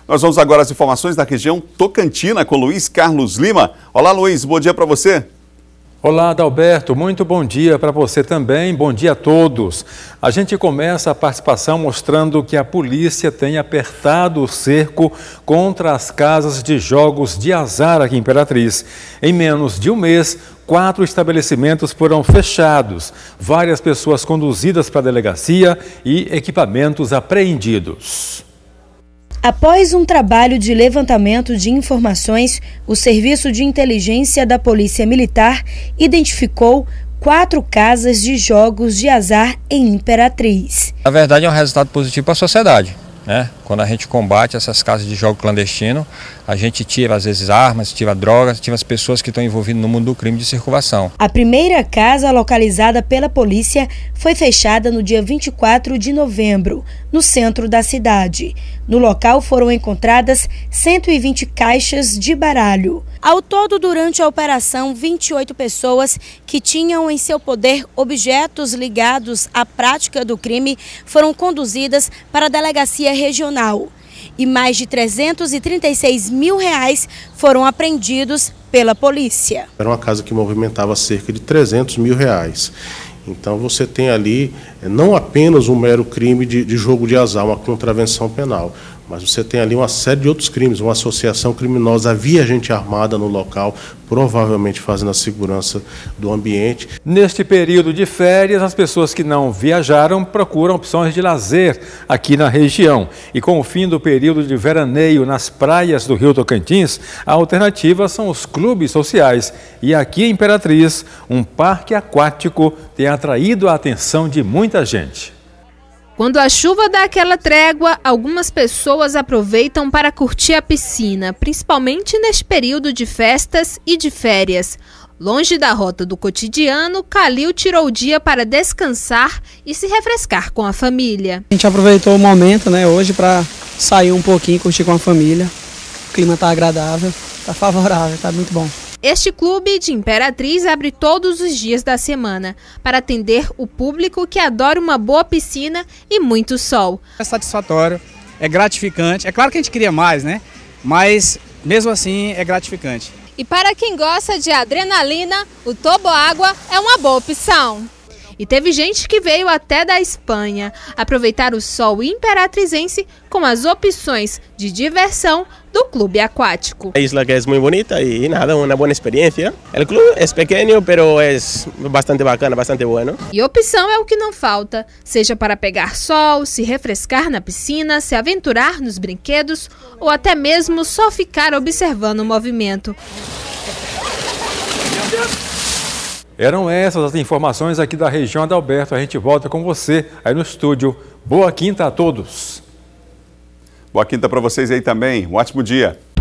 Nós vamos agora às informações da região Tocantina com Luiz Carlos Lima. Olá, Luiz, bom dia para você. Olá, Adalberto, muito bom dia para você também, bom dia a todos. A gente começa a participação mostrando que a polícia tem apertado o cerco contra as casas de jogos de azar aqui em Imperatriz. Em menos de um mês, 4 estabelecimentos foram fechados, várias pessoas conduzidas para a delegacia e equipamentos apreendidos. Após um trabalho de levantamento de informações, o Serviço de Inteligência da Polícia Militar identificou 4 casas de jogos de azar em Imperatriz. Na verdade, é um resultado positivo para a sociedade, né? Quando a gente combate essas casas de jogo clandestino, a gente tira às vezes armas, tira drogas, tira as pessoas que estão envolvidas no mundo do crime de circulação. A primeira casa localizada pela polícia foi fechada no dia 24 de novembro, no centro da cidade. No local foram encontradas 120 caixas de baralho. Ao todo, durante a operação, 28 pessoas que tinham em seu poder objetos ligados à prática do crime foram conduzidas para a delegacia regional. E mais de R$336 mil foram apreendidos pela polícia. Era uma casa que movimentava cerca de R$300 mil. Então você tem ali não apenas um mero crime de jogo de azar, uma contravenção penal, mas você tem ali uma série de outros crimes, uma associação criminosa, havia gente armada no local, provavelmente fazendo a segurança do ambiente. Neste período de férias, as pessoas que não viajaram procuram opções de lazer aqui na região. E com o fim do período de veraneio nas praias do Rio Tocantins, a alternativa são os clubes sociais. E aqui em Imperatriz, um parque aquático tem atraído a atenção de muita gente. Quando a chuva dá aquela trégua, algumas pessoas aproveitam para curtir a piscina, principalmente neste período de festas e de férias. Longe da rota do cotidiano, Calil tirou o dia para descansar e se refrescar com a família. A gente aproveitou o momento, hoje para sair um pouquinho, curtir com a família. O clima está agradável, está favorável, está muito bom. Este clube de Imperatriz abre todos os dias da semana para atender o público que adora uma boa piscina e muito sol. É satisfatório, é gratificante. É claro que a gente queria mais, mas mesmo assim é gratificante. E para quem gosta de adrenalina, o toboágua é uma boa opção. E teve gente que veio até da Espanha aproveitar o sol imperatrizense com as opções de diversão do clube aquático. A isla que é muito bonita e nada, uma boa experiência. O clube é pequeno, mas é bastante bacana, bastante bueno. E opção é o que não falta, seja para pegar sol, se refrescar na piscina, se aventurar nos brinquedos ou até mesmo só ficar observando o movimento. Eram essas as informações aqui da região Adalberto. A gente volta com você aí no estúdio. Boa quinta a todos. Boa quinta para vocês aí também. Um ótimo dia.